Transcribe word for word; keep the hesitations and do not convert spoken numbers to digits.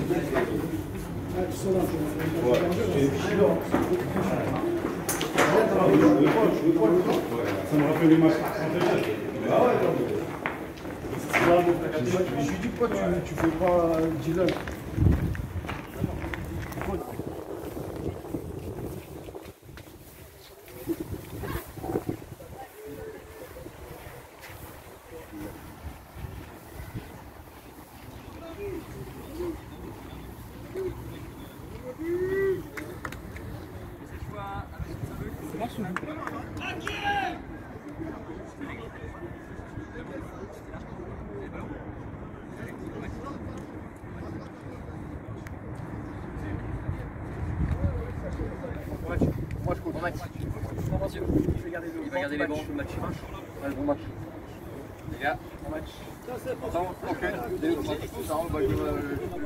Ça me rappelle les matchs. Ah ouais, je lui dis pourquoi tu, tu fais pas Dylan. Moi je compte. Bon match. Il va garder les bons. Match. Ouais, bon match. Les gars, bon match. Attends, ok. Ça, on va jouer.